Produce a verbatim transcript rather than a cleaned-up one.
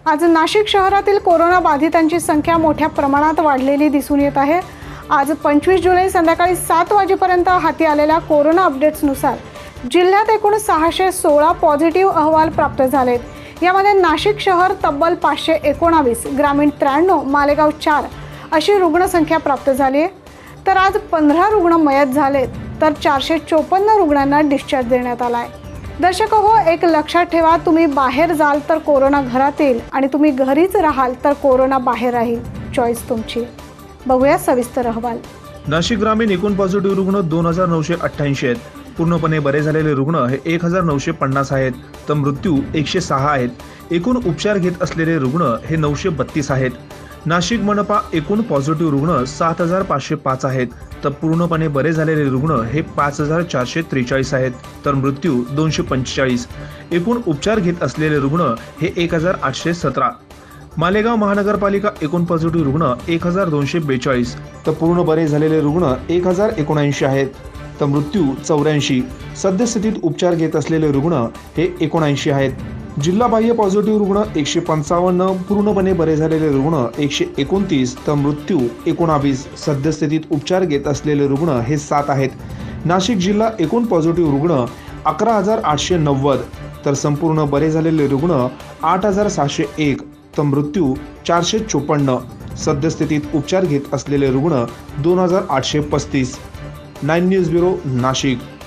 आज नाशिक शहरातील कोरोना बाधितांची संख्या मोठ्या प्रमाणात वाढलेली दिसून येत आहे। आज पंचवीस जुलै संध्याकाळी सात वाजेपर्यंत हाती आलेल्या कोरोना अपडेट्सनुसार जिल्ह्यात एकूण सहाशे सोळा पॉझिटिव्ह अहवाल प्राप्त झालेत। यामध्ये नाशिक शहर तब्बल पाचशे एकोणावीस, ग्रामीण त्र्याण्णव, मालेगाव चार अशी रुग्णसंख्या प्राप्त झाली आहे। तर आज पंधरा रुग्ण मयत झालेत, तर चारशे चोपन्न रुग्णांना डिस्चार्ज देण्यात आला आहे। दर्शक हो, एक लक्षात ठेवा, तुम्ही बाहेर जाल तर कोरोना घरात येईल आणि तुम्ही घरीच राहाल तर कोरोना बाहेर राहील। चॉईस तुमची। बघूया सविस्तर अहवाल। नाशिक ग्रामीण एकूण पॉझिटिव्ह रुग्ण दोन हजार नऊशे अठ्ठ्याऐंशी आहेत। पूर्णपणे बरे झालेले रुग्ण हे एक हजार नऊशे पन्नास आहेत, तर मृत्यू एकशे सहा आहेत। एकूण उपचार घेत असलेले रुग्ण हे नऊशे बत्तीस आहेत। नाशिक मनपा एकूण पॉझिटिव्ह रुग्ण सात हजार पाचशे पाच आहेत, तर पूर्णपणे बरे झालेले रुग्ण हे पाच हजार चारशे त्रेचाळीस आहेत, तर मृत्यू दोनशे पंचेचाळीस। एकूण उपचार घेत असलेले रुग्ण हे एक हजार आठशे सतरा। मालेगाव महानगरपालिका एकूण पॉझिटिव्ह रुग्ण एक हजार दोनशे बेचाळीस, तर पूर्ण बरे झालेले रुग्ण एक हजार एकोणऐंशी आहेत, तर मृत्यू चौऱ्याऐंशी। सद्यस्थितीत उपचार घेत असलेले रुग्ण हे एकोणऐंशी आहेत। जिल्हा बाह्य पॉझिटिव्ह रुग्ण एकशे पंचावन्न, पूर्णपणे बरे झालेले रुग्ण एकशे एकोणतीस, तर मृत्यू एकोणावीस। सद्यस्थितीत उपचार घेत असलेले रुग्ण हे सात आहेत। नाशिक जिल्हा एकूण पॉझिटिव्ह रुग्ण अकरा हजार आठशे नव्वद, तर संपूर्ण बरे झालेले रुग्ण आठ हजार सहाशे एक, तर मृत्यू चारशे चोपन्न। सद्यस्थितीत उपचार घेत असलेले रुग्ण दोन हजार आठशे पस्तीस। Nine news bureau Nashik.